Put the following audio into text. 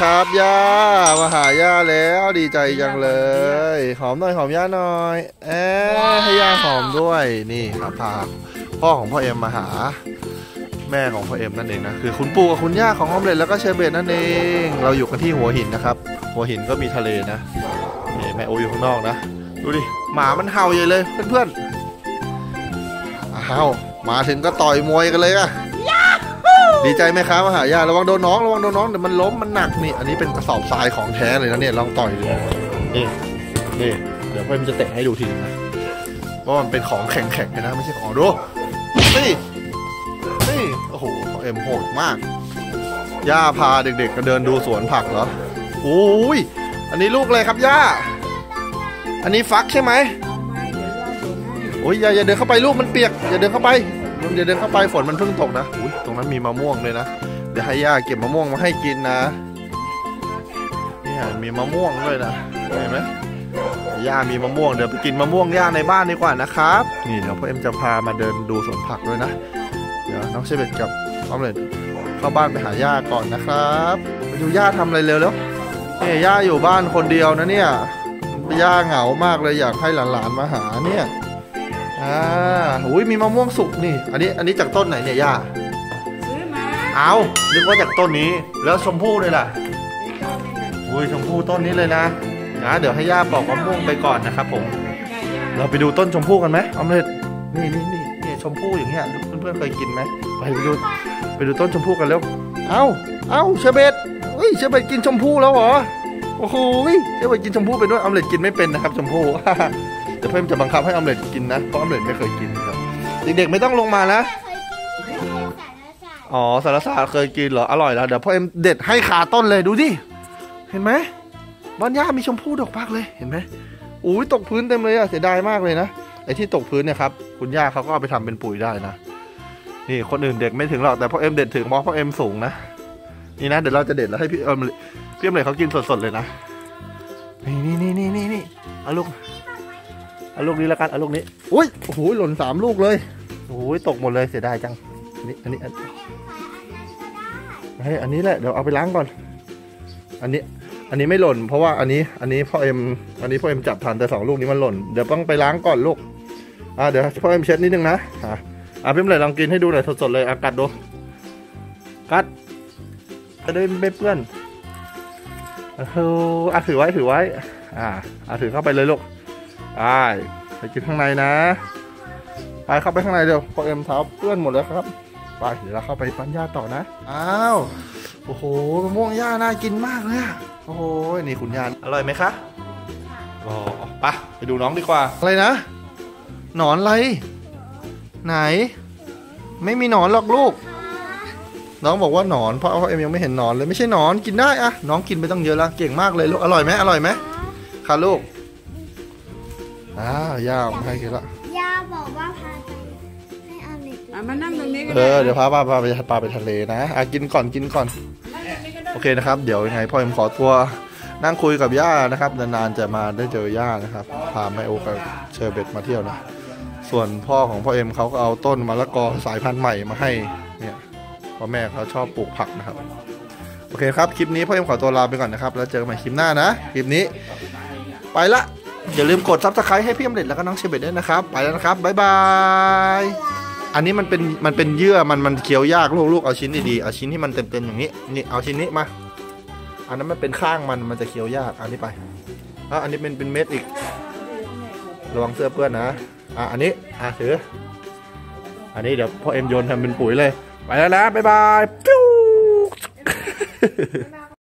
ครับย่ามาหาย่าแล้วดีใจจังเลยหอมหน่อยหอมย่าหน่อยให้ย่าหอมด้วยนี่ครับพาพ่อของพ่อเอ็มมาหาแม่ของพ่อเอ็มนั่นเองนะคือคุณปู่กับคุณย่าของออมเล็ตแล้วก็เชอร์เบตนั่นเองเราอยู่กันที่หัวหินนะครับหัวหินก็มีทะเลนะนี่แม่โออยู่ข้างนอกนะดูดิหมามันเห่าใหญ่เลยเพื่อนๆอ้าวมาถึงก็ต่อยมวยกันเลยอะดีใจไหมครับมาหายาระวังโดนน้องเดี๋ยวมันล้มมันหนักนี่อันนี้เป็นกระสอบทรายของแท้เลยนะเนี่ยลองต่อยดูนี่เดี๋ยวเพื่อนจะเตะให้ดูทีนึงนะเพราะมันเป็นของแข็งๆนะไม่ใช่ของดูนี่โอ้โหเอ็มโหดมากย่าพาเด็กๆก็เดินดูสวนผักเหรอโอ้ยอันนี้ลูกอะไรครับย่าอันนี้ฟักใช่ไหมโอ้ยอย่าเดินเข้าไปลูกมันเปียกอย่าเดินเข้าไปฝนมันเพิ่งตกนะอุ้ยตรงนั้นมีมะม่วงเลยนะเดี๋ยวให้ย่าเก็บมะม่วงมาให้กินนะนี่มีมะม่วงด้วยนะเห็นไหมย่ามีมะม่วงเดี๋ยวไปกินมะม่วงย่าในบ้านดีกว่านะครับนี่เดี๋ยวพ่อเอ็มจะพามาเดินดูสวนผักด้วยนะเดี๋ยวน้องเชเบตกับออมเล็ตเข้าบ้านไปหาย่าก่อนนะครับไปดูย่าทำอะไรเร็วแล้วนี่ย่าอยู่บ้านคนเดียวนะเนี่ยย่าเหงามากเลยอยากให้หลานๆมาหาเนี่ยอุ้ยมีมะม่วงสุกนี่อันนี้จากต้นไหนเนี่ยย่าซื้อมาเอานึกว่าจากต้นนี้แล้วชมพู่เลยล่ะอุ้ยชมพู่ต้นนี้เลยนะเดี๋ยวให้ย่าปอกมะม่วงไปก่อนนะครับผมเราไปดูต้นชมพู่กันไหมออมเล็ตนี่ชมพู่อย่างเงี้ยเพื่อนๆเคยกินไหมไปดูต้นชมพู่กันเร็วเอาเชอร์เบตเชอร์เบตกินชมพู่แล้วเหรอโอ้โหเชอร์เบตกินชมพู่เป็นด้วยออมเล็ตกินไม่เป็นนะครับชมพู่แต่เพื่อนจะบังคับให้ออมเล็ตกินนะเพราะออมเล็ตไม่เคยกินครับเด็กๆไม่ต้องลงมานะอ๋อสารศาสตร์เคยกินเหรออร่อยแล้วเดี๋ยวพ่อเอ็มเด็ดให้ขาต้นเลยดูดิเห็นไหมบ้านย่ามีชมพู่ดอกมากเลยเห็นไหมอุ้ยตกพื้นเต็มเลยอะเสียดายมากเลยนะไอ้ที่ตกพื้นเนี่ยครับคุณย่าเขาก็เอาไปทำเป็นปุ๋ยได้นะนี่คนอื่นเด็กไม่ถึงหรอกแต่พ่อเอ็มเด็ดถึงเพราะพ่อเอ็มสูงนะนี่นะเดี๋ยวเราจะเด็ดแล้วให้พี่เอ็มเลยเขากินสดๆเลยนะนี่เอาลูกนี้แล้วกันเอาลูกนี้อุ้ยโอ้โหหล่น3 ลูกเลยโอ้ยตกหมดเลยเสียดายจังอันนี้แหละเดี๋ยวเอาไปล้างก่อนอันนี้ไม่หล่นเพราะว่าอันนี้พ่อเอ็มจับทันแต่2 ลูกนี้มันหล่นเดี๋ยวต้องไปล้างก่อนลูกเดี๋ยวพ่อเอ็มเช็ดนิดนึงนะพี่เลยลองกินให้ดูหน่อยสดๆเลยกัดดูกัดจะได้ไม่เปื้อนถือไว้ถือเข้าไปเลยลูกไปกินข้างในนะไปเข้าไปข้างในเดี๋ยวพอเอ็มเท้าเปื้อนหมดแล้วครับไปเดี๋ยวเราเข้าไปปั้นย่าต่อนะโอ้โหมะม่วงย่าน่ากินมากเลยโอ้โหนี่คุณย่าอร่อยไหมคะไปดูน้องดีกว่าอะไรนะหนอนอะไรไหนไม่มีหนอนหรอกลูกน้องบอกว่าหนอนเพราะเอ็มยังไม่เห็นหนอนเลยไม่ใช่หนอนกินได้น้องกินไปตั้งเยอะแล้วเก่งมากเลยลูกอร่อยไหมค่ะลูกย่าให้กินละย่าบอกว่าพาไปให้ออมเล็ตมานั่งตรงนี้กันเดี๋ยวพาไปทะเลนะกินก่อนโอเคนะครับเดี๋ยวยังไงพ่อเอ็มขอตัวนั่งคุยกับย่านะครับนานๆจะมาได้เจอย่านะครับพาแม่โอกับเชอร์เบตมาเที่ยวนะส่วนพ่อของพ่อเอ็มเขาก็เอาต้นมะละกอสายพันธุ์ใหม่มาให้เนี่ยเพราะแม่เขาชอบปลูกผักนะครับโอเคครับคลิปนี้พ่อเอ็มขอตัวลาไปก่อนนะครับแล้วเจอกันใหม่คลิปหน้านะคลิปนี้ไปละอย่าลืมกด Subscribe ให้พี่ออมเล็ตแล้วก็น้องเชอร์เบตด้วยนะครับไปแล้วนะครับบ๊ายบายอันนี้มันเป็นเยื่อมันเคี้ยวยากลูกเอาชิ้นดีๆเอาชิ้นที่มันเต็มๆอย่างนี้นี่เอาชิ้นนี้มาอันนั้นมันเป็นข้างมันจะเคี้ยวยากอันนี้ไปอันนี้เป็นเม็ดอีกระวังเสื้อเปื้อนนะอันนี้ถืออันนี้เดี๋ยวพ่อเอ็มโยนทำเป็นปุ๋ยเลยไปแล้วนะบ๊ายบาย